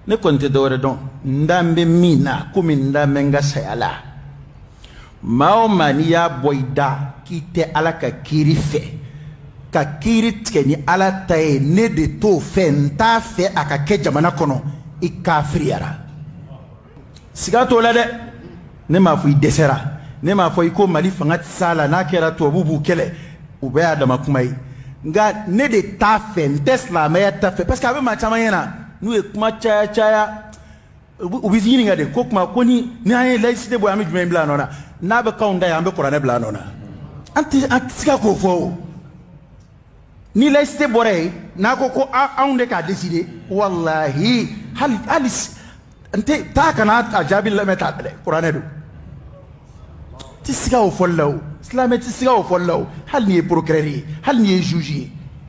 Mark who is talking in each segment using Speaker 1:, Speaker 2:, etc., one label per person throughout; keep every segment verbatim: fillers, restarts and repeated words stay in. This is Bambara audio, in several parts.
Speaker 1: ne konte dore don ndambe mina kumi ndambe nga sayala mao mania boida kite ala ka kiri fe ka kiri tkeni ala tae ne de to fe nta fe aka ke jamana kono i kafriyara siga to la de ne ma fu desera ne ma fu ko mali fanga sala na kera to bubu kele u be adama kuma yi nga ne de ta fe ndesla me ta fe parce que abe ma chama yana nu e kuma chaya chaya u bizini nga de ko kuma ko ni ni ay laicité bo ami jumem bla nona na be kaunda ya ambe qur'an bla nona anti antika ko fo ni laicité bore na ko ko aunde ka décider wallahi hal hal ante ta kana ajabi la meta de qur'an do tisiga o follow islam tisiga o follow hal ni procréer hal ni juger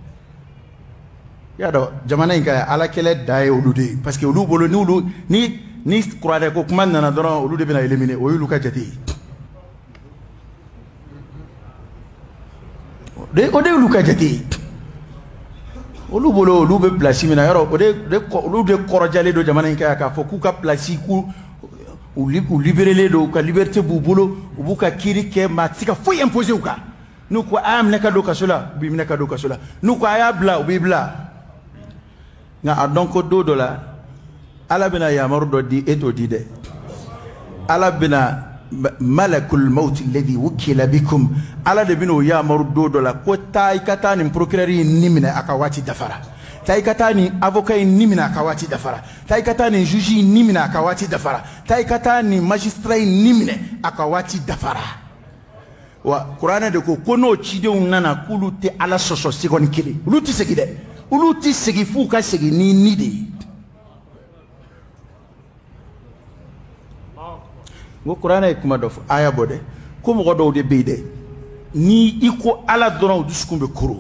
Speaker 1: ya do jamana inga ala kele daye olude parce que olu bolo ni olu ni ni qur'an ko kuma nana doron olu de bina éliminer o yulu ka jati de o de olu ka jati olu bolo olu be place mina yaro o de de olu de korojale do jamana inga ka fo ku ka place ku ou libérer do ka liberté bu bolo bu ka kiri ke matika fo imposer ka nu ko am ne ka do ka sola bi ne ka do ka sola nu ko aya bla bi bla nga donc do do la ala bina yamaru do di eto di de ala bina malakul maut alladhi wukila bikum ala de bino yamaru do do la ko tay katani procureur nimina akawati dafara tay katani avocat nimina akawati dafara tay katani juge nimina akawati dafara tay katani magistrat nimina akawati dafara wa qur'ana de ko kono chide unana kulu te ala soso sikon kili luti segide uluti segi fu ka segi ni nidi ngo qur'ana e kuma dof aya bode ko mo godo de beide ni iko ala dono duskumbe kuro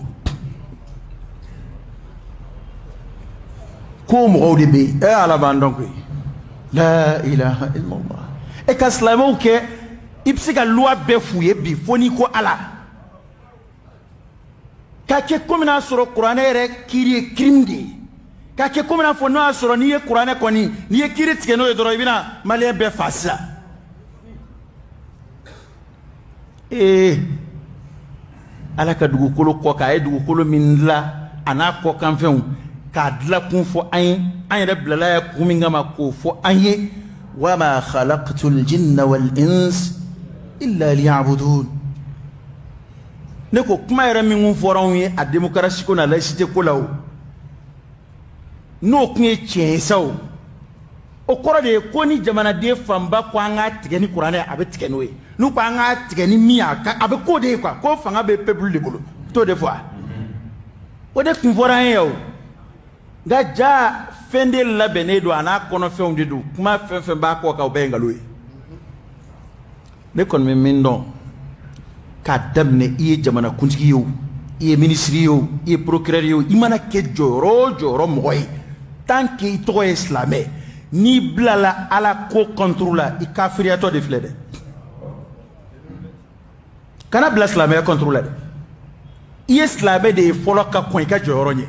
Speaker 1: ko mo godo be e ala bandon ko la ilaha illallah e ka slamo ke ipsiga loi be fuye bi foni ko ala kake komina soro qur'an ere kiri krimdi kake komina fo no soro ni qur'an ko ni ni kiri tigeno e doro ibina mali be fasa eh ala ka dugu kolo ko ka e dugu kolo min la ana ko kan fen ka dla kun fo ayin an re blala ya kuminga ma ko fo ayin wa ma khalaqtul jinna wal ins illa liya'budun ne ko kuma yɛrɛ min kun fɔra anw ye a démocratie ko na laïcité ko la o n'o kun ye tiɲɛ ye sa o o kɔrɔ de ye ko ni jamanaden fanba ko an k'a tigɛ ni kuranɛ a bɛ tigɛ n'o ye n'u ko an k'a tigɛ ni min ye a bɛ k'o de ye quoi ko fanga bɛ peuple de bolo t'o de fɔ a o de kun fɔra an ye o nka ja fɛn de labɛnnen don a n'a kɔnɔfɛnw de don kuma fɛn fɛn b'a kɔ kan o bɛɛ ye nkalon ye ne kɔni bɛ min dɔn ka damne iye jamana kuntigi yo iye ministre yo iye procureur yo imana ke joro joro moy tant que ito islamé ni blala ala ko contrôla i kafiriato de flede kana bla islamé contrôla iye islamé de folo ka ko ka joro nye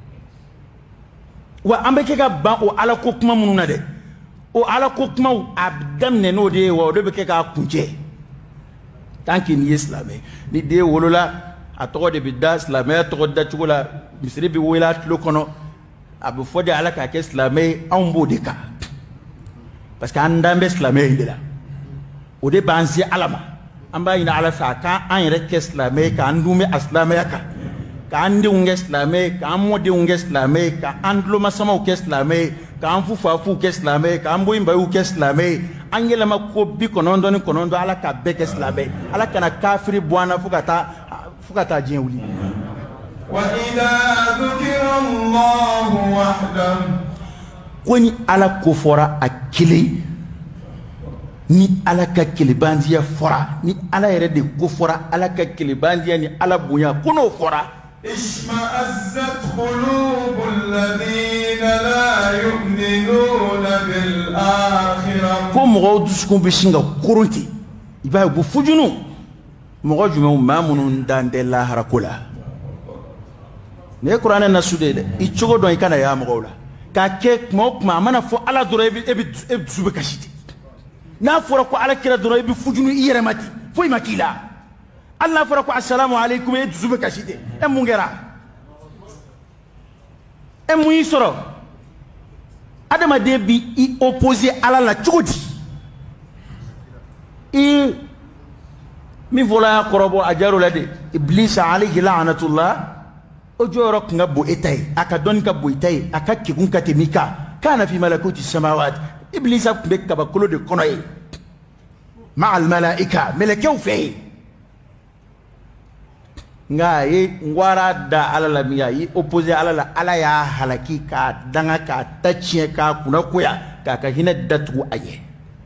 Speaker 1: wa ambe ke ka ban o ala ko kuma mununa de o ala ko kuma abdamne no de wa do be ke ka kunje tant qu'il y est islamé ni de wolola a to de bidda islamé to da chugula misri bi wila lo kono abu fodi ala ka ke islamé an bodika parce que andambe islamé indela o de banzi alama amba ina ala sa ka an yere ke islamé ka andume islamé ka ka andi unge islamé ka amode unge islamé ka andlo masama ke islamé ka anfu fafu ke islamé ka ambo imba u ke islamé angela mako bi konondo ni konondo ala ka beke islamé ala kana kafiri bwana fukata fukata jenwuli
Speaker 2: wa idha dhukira Allah wahdahu
Speaker 1: koni ala ko fora akili ni ala ka kilibandiya fora ni ala yere de ko fora ala ka kilibandiya ni ala bunya kono fora
Speaker 2: اشمأزت قلوب الذين لا يؤمنون بالآخرة
Speaker 1: كم غودس كم بيشينغا كورنتي يبقى بفوجنو مغاجمو مامون دان دلا هراكولا ne Qur'an na sude de ichogo don ikana ya mogola ka ke mo kuma mana fo ala doro e bi e bi sube kashiti na fora ko ala kira doro e bi fujunu iyere mati fo makila Allah fora ko assalamu alaikum e sube kashiti e mungera e mu yisoro adama de bi i opposé ala la chodi i mi vola korobo ajaru lade iblis alayhi la'natullah ojoro nga bo etay aka don ka bo etay aka kigun katemika kana fi malakuti samawat iblis akbe kaba kolo de konoy ma al malaika malakaw fi nga yi ngwara da ala la miya yi opposé ala la ala ya halaki ka danga ka tachie ka kuna kuya ka ka hina datu aye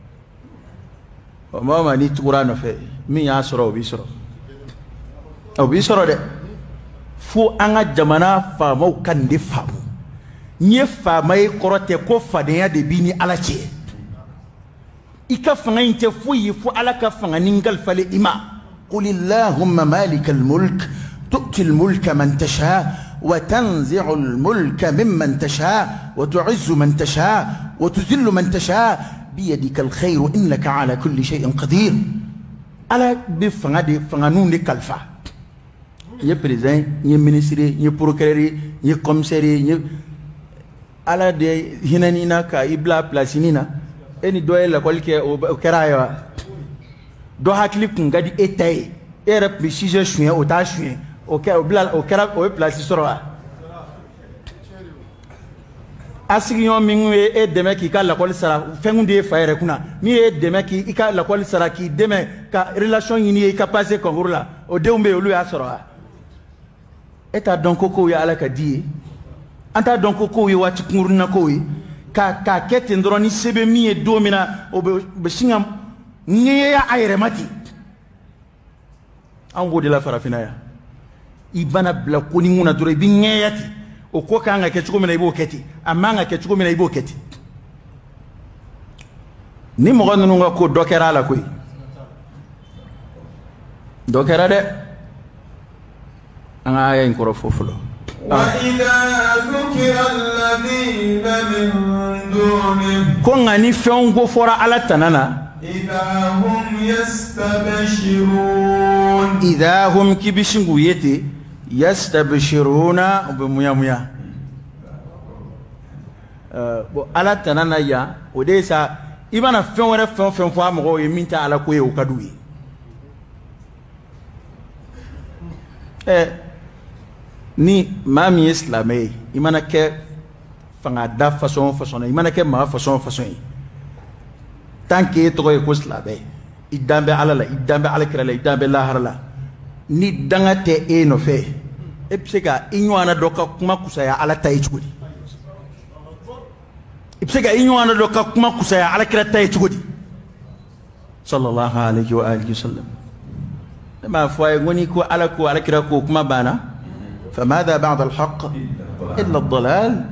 Speaker 1: o mama ni tukura no fe mi ya soro bi soro o bi soro de fo anga jamana faamaw kan de faamu nye faamay korote ko fadeya de bini ala ce ika fanga inte fo yi fo ala ka fanga ningal fale ima qul illahumma malikal mulk tu'ti al mulka man tasha wa tanzi'u al mulka mimman tasha wa tu'izzu man tasha wa tuzillu man tasha biyadika al khayr innaka ala kulli shay'in qadir ala bi fanga de fanga nun de kalfa ye président ye ministre ye procureur ye commissaire ye ala de hinanina ka ibla placinina eni doye la kolke o kerayo do hakli kun gadi etay era bi sije chuen o ta chuen o ke o bla o kera o place soroa asigion minwe e deme ki ka la kol sara fengunde fayre kuna mi e deme ki ka la kol sara ki deme ka relation yini ka passer concours la o deumbe o lu ya soroa eta donc ko ya ala ka die anta donc ko yi wati kuruna ko yi ka ka kete ndroni sebe mi e domina o be singam nye ya ayre mati an wodi la farafina ya ibana bla ko ni nguna dore bi nyeyati o ko ka nga ke chuko mina ibo keti amanga ke chuko mina ibo keti ni mo ganu nga ko dokera la koy dokera de anga ay ko fofulo
Speaker 2: وإذا ذكر الذين من دونه
Speaker 1: كون غني فون غو فورا على تنانا
Speaker 2: إذا هم يستبشرون
Speaker 1: إذا هم كبشنغو يتي يستبشرون بميا ميا أه على تنانا يا وديسا إبانا فون ولا فون فون فام غو يمينتا على كوي وكادوي eh ni mami islamé imana ke fanga da façon façon imana ke ma façon façon tant que to ko islamé idambe alala idambe alakira idambe la harala ni dangate e no fe e psega inywana doka kuma kusaya ala tay chugudi e psega inywana doka kuma kusaya alakira tay chugudi sallallahu alayhi wa alihi wasallam ma foi ngoni ko ala ko alakira ko kuma bana فماذا بعد الحق إلا الضلال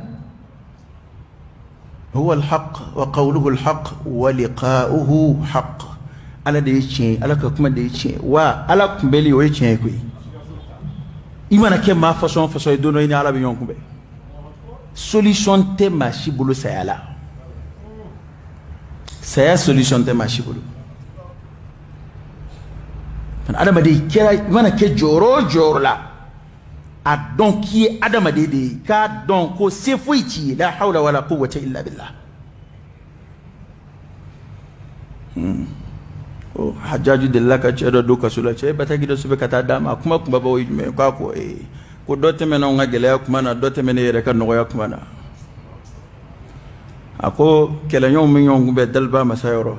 Speaker 1: هو الحق وقوله الحق ولقاؤه حق على ديشين على كم ديشين وعلى كم بلي ويشين كوي إيمانا كم ما فصون فصون يدونو إني على بيون كم بي solution te machi bulu sayala saya solution te machi bulu adama de kera إيمانا ke joro joro la a don qui est Adam Adede ka don ko se fuiti la hawla wala quwwata illa billah hmm o hajaju de la ka chedo do ka sula che batagi do sube kata dama kuma kuma ba wi me ka ko e ko dote men on ngagele kuma na dote men yere ka no ya kuma na ako kala nyom mi nyom be dalba masayoro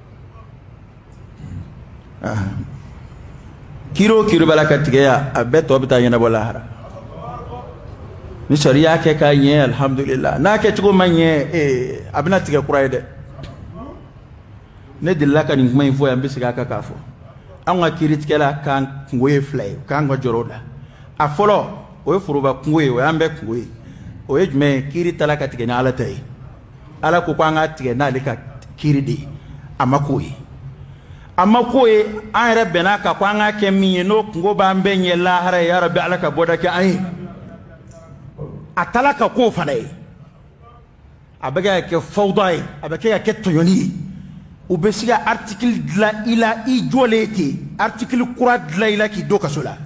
Speaker 1: ah kiro kiro balaka tigeya abeto bita yana bolahara ni sharia ke ka yin alhamdulillah na ke tugo manye eh abina tige kurai de ne dillaka ni kuma info ya mbisiga ka kafo anga kiritikela kan ngoye fly kan go joroda a folo o furuba ngoye o ambe ngoye o ejme kiritala ka tige na ala tay ala ko kwanga tige na lika kiridi amakoyi amakoyi an rabbena ka kwanga ke mi no ngo ba mbenye la hara ya rabbi alaka boda ke ai atalaka ko fanai abega ke fawda abega ke toyoni u be siga article dla ila i jolete article kura dla ila ki do kasola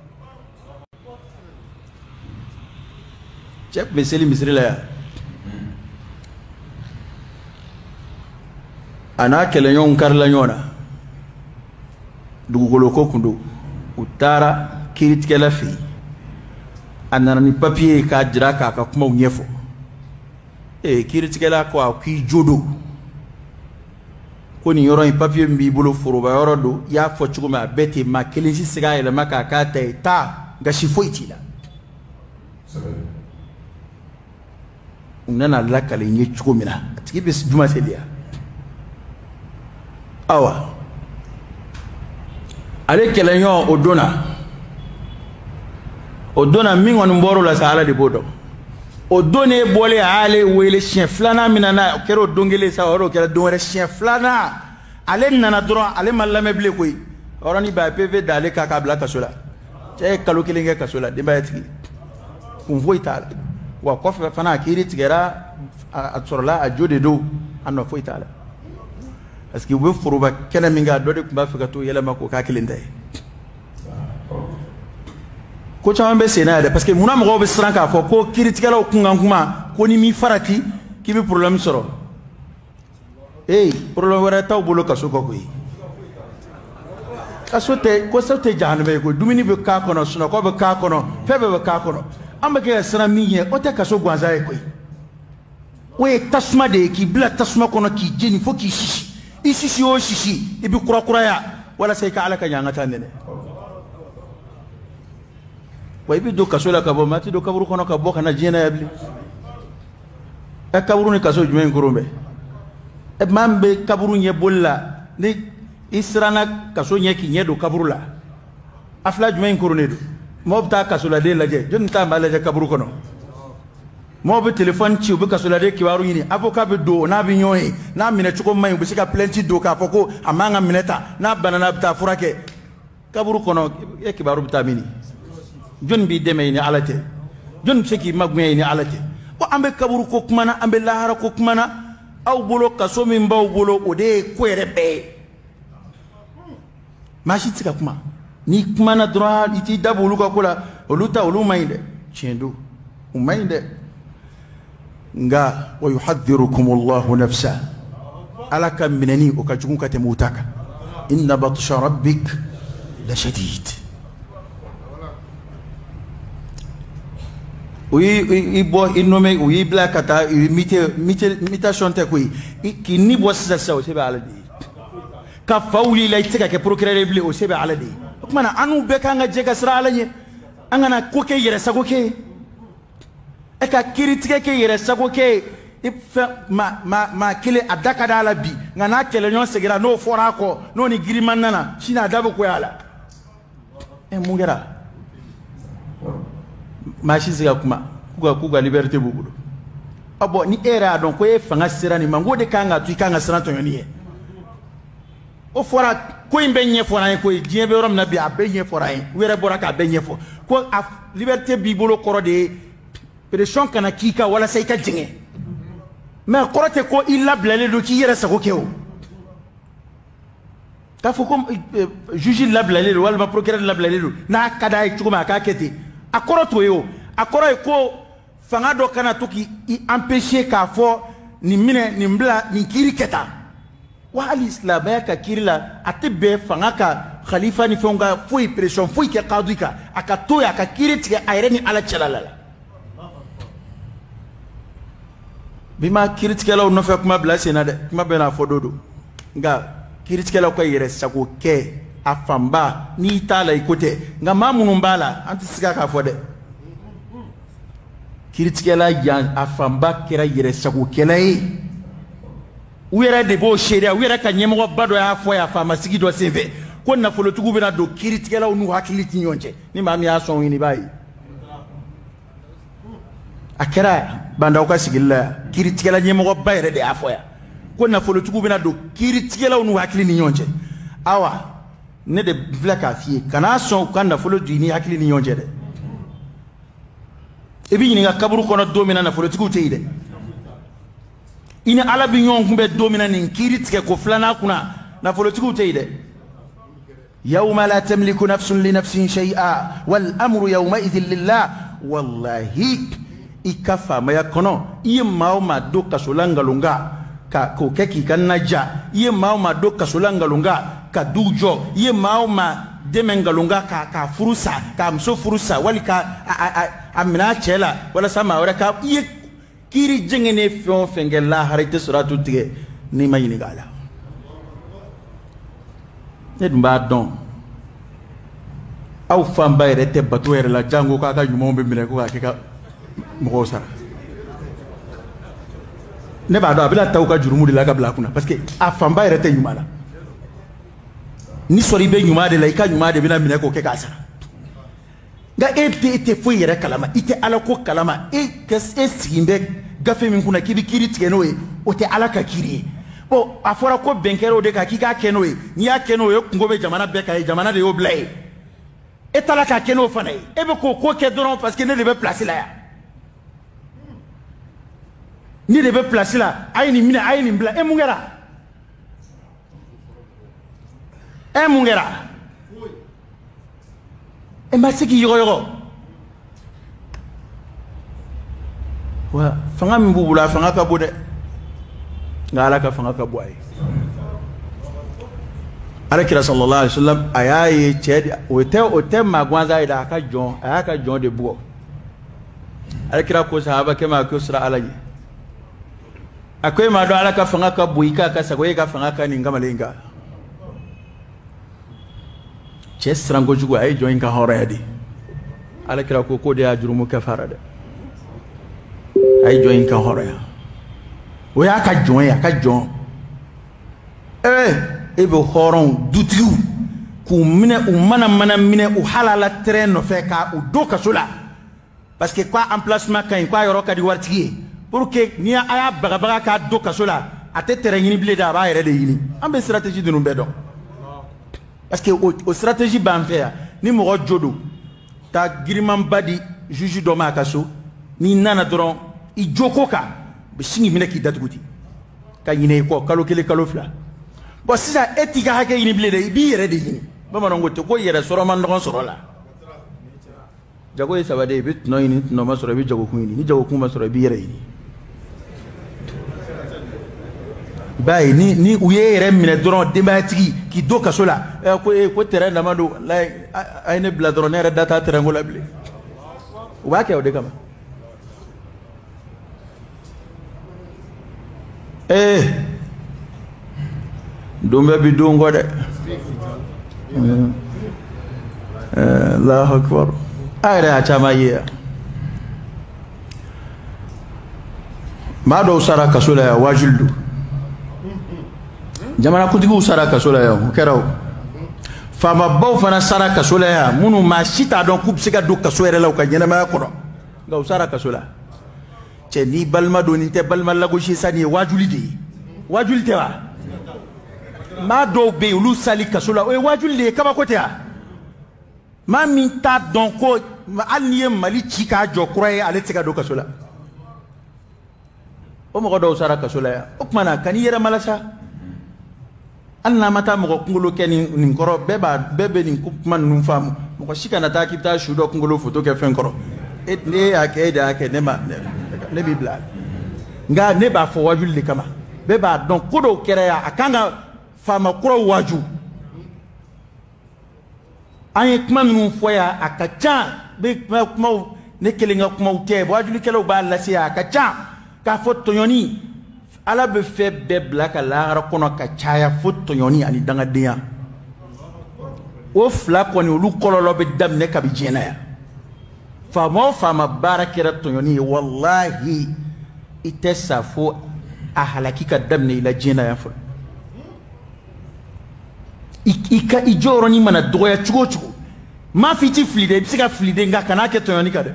Speaker 1: chep meseli misri la ana kele nyon karla nyona dugugolo ko kundo utara kiritike la fi anana ni papier ka jira ka ka kuma unyefo e kiritike la ko ki jodo ko ni yoro ni papier mbi bolo foroba yoro do ya fo chuguma beti ma kelinsi siga ile maka ka ta ta gashi foiti la unana la kale nyi chugumina tiki bis duma sedia awa ale kelenyo odona odona mingon mboro la sala de bodo odone bole ale wele chien flana minana kero dongele sa oro kero dongere chien flana ale nana dron ale malame ble koy orani ba pv dale kaka bla kasola te kalo kelenge kasola de ba yati on voita wa kofa fana kiri tigera atsorla ajode do anno foita parce que we furuba kena minga dode kumba fikato yele mako ka kilinde ko chama be sena de parce que muna mo be stranka fo ko critique la kunga kuma ko ni mi farati ki bi problème soro eh problème wara taw bolo kaso ko ko yi kaso te ko so te janbe ko dumini be ka kono suno ko be ka kono febe be ka kono amba ke sra miye o te kaso gwanza e ko we tasma de ki bla tasma kono ki jeni fo ki shishi ici si o shishi ibi kura kura ya wala sai ka alaka nyanga tanene wa ibi do kasola ka bo mati do kaburu kono ka bo kana jena yabli e kaburu ni kaso jumen kurumbe e mambe kaburu nye bolla ni israna kaso nye ki nye do kaburu la afla jumen kurune do mobta kasola de laje jonta malaje kaburu kono mo be téléphone ci be kasola de kiwaru yini avocat be do na bi nyoy na mine chuko may be sika plenty do ka foko amanga mineta na banana bita furake kaburu kono e kibaru bitamini jon bi deme ni alate jon seki magme ni alate ko ambe kaburu ko kumana ambe lahara ko kumana aw bolo kaso min baw bolo o de ko rebe mashi tika kuma ni kumana droit iti dabulu ka kula oluta olu mayde chendo umayde nga wa yuhadhdhirukum Allahu nafsa alaka minani ukajuka temutaka inna batsha rabbik la shadid oui ibo inome oui blakata mite mite mitation te koy ki ni bo sa sa o sebe aladi ka fawli la itika ke procureur bli o sebe aladi mana anu be ka nga jega sra alanye angana ko ke yere sago ke e ka critique ke yere sago ke ma ma ma kele adaka dala bi ngana kele nyon segira no fora ko no ni giriman nana sina dabo ko yala e mungera mashi siga kuma kuga kuga liberté bugudo abo ni era donc ko e fanga sirani mangode kanga tu kanga sirani to yoni o fora ko imbe nye fora ko jie be rom na bi abenye fora were bora ka benye fo ko liberté bibolo koro de pression kana kika wala sai ka jinge mais korote ko illa blale do ki yere sako kewo ka fo ko juge la blale wala ma procureur la blale na kada e chukuma ka kete akoroto yo akoro ko fanga do kana to ki empêcher ka fo ni mine ni mbla ni kiri keta wa al-islam ya ka kirila atebe fanga ka khalifa ni fonga foi pression foi ke qadika akato ya ka kiri tike ayreni ala chalalala bima kiri tike la no fe kuma bla sena de kuma bena fododo nga kiri tike la ko yere sako ke afamba ni tala ikote nga mamunu mbala anti sika ka fode kiri tike la yan afamba kera yere sako kelai wera de bo sheria wera ka nyemo bado ya fo ya fama sigi do seve ko na folo tugu bena do kiri tike la onu hakili tinyonje ni mami ya son ni bai akera banda ko sigilla kiri tike la nyemo bayre de afo ya ko na folo tugu bena do kiri tike la onu hakili ni nyonje awa ne de vlaka fie kana son kana folo dini hakili ni nyonje de ebi ni nga kaburu kono domina na folo tugu teide ina ala bi ɲɔgɔn kun bɛ don min na nin kiiri tigɛ ko filanan kunna nafolotigiw tɛ yen dɛ yawma la tamliku nafsun li nafsin shay'a wal amru yawma idhin lillah wallahi i ka faamaya kɔnɔ i ye maa o maa don kaso la nkalonga ka k'o kɛ k'i ka naja i ye maa o maa don kaso la nkalonga ka duw jɔ i ye maa o maa dɛmɛ nkalonga ka ka furu sa ka muso furu sa wali ka a minɛ a cɛ la walasa maa wɛrɛ ka i ye kiiri jɛngɛnen fɛn o fɛn kɛ lahara i tɛ sɔrɔ a to tigɛ n'i ma ɲininka a la ne dun b'a dɔn aw fanba yɛrɛ tɛ bato yɛrɛ la jango k'a ka ɲumanw bɛ minɛ ko k'a kɛ ka mɔgɔw sara ne b'a dɔn a bɛna taa u ka jurumu de la ka bila a kunna parce que a fanba yɛrɛ tɛ ɲuman na ni sɔrɔ i bɛ ɲuman de la i ka ɲuman de bɛna minɛ k'o kɛ k'a sara nka e tɛ e tɛ foyi yɛrɛ kalama i tɛ ala ko kalama e e sigi bɛ gafe min kunna k'i bɛ kiiri tigɛ n'o ye o tɛ ala ka kiiri ye bon a fɔra ko bɛn kɛra o de kan k'i k'a kɛ n'o ye n'i y'a kɛ n'o ye kungo bɛ jamana bɛɛ kan ye jamana de y'o bila ye e taara k'a kɛ n'o fana ye e bɛ k'o ko kɛ dɔrɔn parce que ne de bɛ place la yan ne de bɛ place la a ye nin minɛ a ye nin bila e mun kɛra e mun kɛra e ma se k'i yɔgɔyɔgɔ wa fanga min b'u bolo a fanga ka bon dɛ nka ala ka fanga ka bon a ye alakira sallallahu alaihi wasallam a y'a ye cɛ o tɛ o tɛ maa gansan ye dɛ a ka jɔn a y'a ka jɔn de bugɔ alakira ko sahabakɛ ma ko sira ala ye a ko e m'a dɔn ala ka fanga ka bon i k'a ka sago e ka fanga ka nin kamalen kan cɛ siran kojugu a ye jɔn in ka hɔrɔnya de alakira ko k'o de y'a jurumu kɛfara dɛ a ye jɔn in ka hɔrɔnya o y'a ka jɔn ye a ka jɔn ee e bɛ hɔrɔnw dutigiw k'u minɛ u mana mana minɛ u halala terrain nɔfɛ ka u don kaso la parce que k'a emplacement ka ɲi k'a yɔrɔ ka di waritigi ye pour que ni a y'a bagabaga k'a don kaso la a tɛ terrain ɲini bilen dɛ a b'a yɛrɛ de ɲini an bɛ stratégie ninnu bɛɛ dɔn parce que o, o stratégie b'an fɛ yan ni mɔgɔ jo don taa girimanba di juge dɔ ma a ka so n'i nana dɔrɔn i joko kan u bɛ sin k'i minɛ k'i datugu ten ka ɲinɛ i kɔ kalo kelen kalo fila bon sisan e t'i ka hakɛ ɲini bilen dɛ i b'i yɛrɛ de ɲini bamananw ko ten ko yɛrɛ sɔrɔ man nɔgɔn sɔrɔ la jago ye saba de i bɛ tɔnɔ ɲini tɔnɔ ma sɔrɔ i bɛ jagokun ɲini ni jagokun ma sɔrɔ i b'i yɛrɛ ɲini i b'a ye ni ni u ye yɛrɛ minɛ dɔrɔn denbayatigi k'i don kaso la ɛ ko ee ko terrain dama don a ye ne bila dɔrɔn ne yɛrɛ da t'a terrain ko la bilen u b'a kɛ o de kama ee don bɛɛ bi don kɔ dɛ Allahu akbar a yɛrɛ y'a caman ye yan maa dɔw sara kaso la yan waajuli don jamanakuntigiw sara kaso la yan o kɛra o faamabaw fana sara kaso la yan minnu maa si t'a dɔn k'u bɛ se ka don kaso yɛrɛ la u ka ɲɛnamaya kɔnɔ nka u sara kaso la cɛ ni balima don nin tɛ balima lagosi sa nin ye waajuli de ye waajuli tɛ wa maa dɔw bɛ yen olu sali kaso la o ye waajuli de ye kabako tɛ wa maa min t'a dɔn ko hali n'i ye mali ci k'a jɔ kura ye ale tɛ se ka don kaso la o mɔgɔ dɔw sara kaso la yan o tuma na ka n'i yɛrɛ malasa hali n'a ma taa mɔgɔ kunkolo kɛ nin nin kɔrɔ bɛɛ b'a bɛɛ bɛ nin kuma ninnu faamu mɔgɔ si kana taa k'i bɛ taa su dɔ kunkolo foto kɛ fɛn kɔrɔ e ne y'a kɛ e de y'a kɛ ne ma ne b'i bila nka ne b'a fɔ waajuli de kama bɛɛ b'a dɔn ko dɔw kɛra yan a kan ka faama kuraw waaju an ye kuma minnu fɔ yan a ka ca bɛ kumaw ne kelen ka kumaw tɛ waajulikɛlaw b'a lase yan a ka ca k'a fɔ tɔɲɔni ala bɛ fɛn bɛɛ bila ka lahara kɔnɔ ka caya fo tɔɲɔni ani dangadenya o fila kɔni olu kɔlɔlɔ bɛ daminɛ kabi diɲɛ na yan faama o faama baara kɛra tɔɲɔni ye walahi i tɛ sa fo a halaki ka daminɛ i la diɲɛ na yan fɔlɔ i ka i jɔyɔrɔnin mana dɔgɔya cogo o cogo maa f'i ti fili dɛ i bɛ se ka fili de nka kana kɛ tɔɲɔni kan dɛ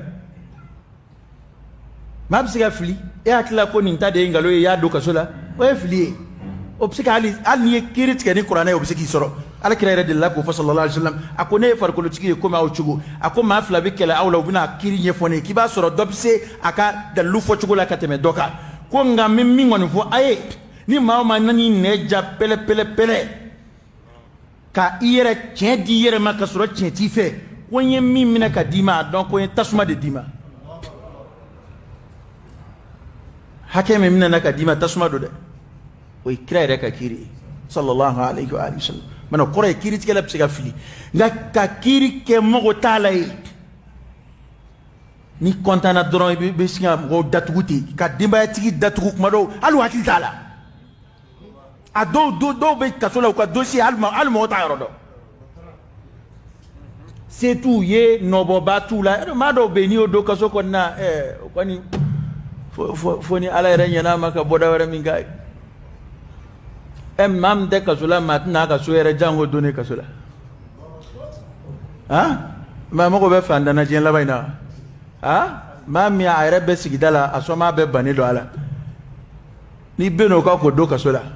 Speaker 1: maa bɛ se ka fili e hakilila ko nin ta de ye nkalon ye i y'a don kaso la o ye fili ye o bɛ se ka hali hali n'i ye kiiri tigɛ ni kuranɛ ye o bɛ se k'i sɔrɔ alakira yɛrɛ delila k'o fɔ sallallahu alaihi wasallam a ko ne ye farikolotigi ye komi aw cogo a ko maa fila bɛ kɛlɛ aw la u bɛna kiiri ɲɛfɔ ne ye k'i b'a sɔrɔ dɔ bɛ se a ka dalilu fɔcogo la ka tɛmɛ dɔ kan ko nga min min ngoni fo aye ni ma ma nani neja pele pele pele ka iyere tien di yere ma ka soro tien ti fe ko yen min mina ka dima donc ko yen tasuma de dima hakeme mina na ka dima tasuma do de o ikra re ka kiri sallallahu alaihi wa alihi wasallam mana kore kiri tikela psiga fili nga ka kiri ke mo talay ni kontana doron be be singa go datuguti ka dimba tigi datugu kuma do alu hakil tala a do do do be kasola ko dossier alma alma ta yoro do c'est tout ye nobo batu la ma do be ni o do kaso ko na eh ko ni fo fo ni ala renya na maka boda wara min gay em mam de kasola matna ka so yere jango donné kasola hein ma mo ko be fanda na jen la bayna ah mami a yɛrɛ bɛ sigida la a sɔnma bɛ bani dɔ a la ni bɛ n'o ka ko do kaso la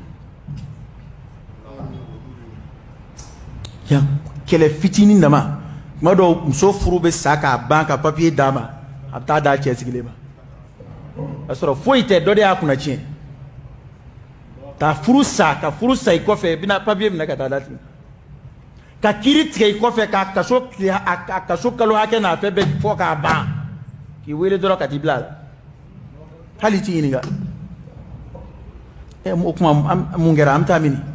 Speaker 1: ya kɛlɛ fitinin dama tuma dɔw muso furu bɛ sa k'a ban ka papiye d'a ma a bɛ taa d'a cɛ sigilen ma a sɔrɔ foyi tɛ dɔ de y'a kunna tiɲɛ ka furu sa ka furu sa i kɔfɛ i bɛna papiye minɛ ka taa d'a tigi ka kiri tigɛ i kɔfɛ ka kaso a kaso kalo hakɛ n'a fɛn bɛɛ fɔ k'a ban k'i wele dɔrɔn ka t'i bila a la hali t'i ɲininka ɛ o kuma mun kɛra an bɛ taa min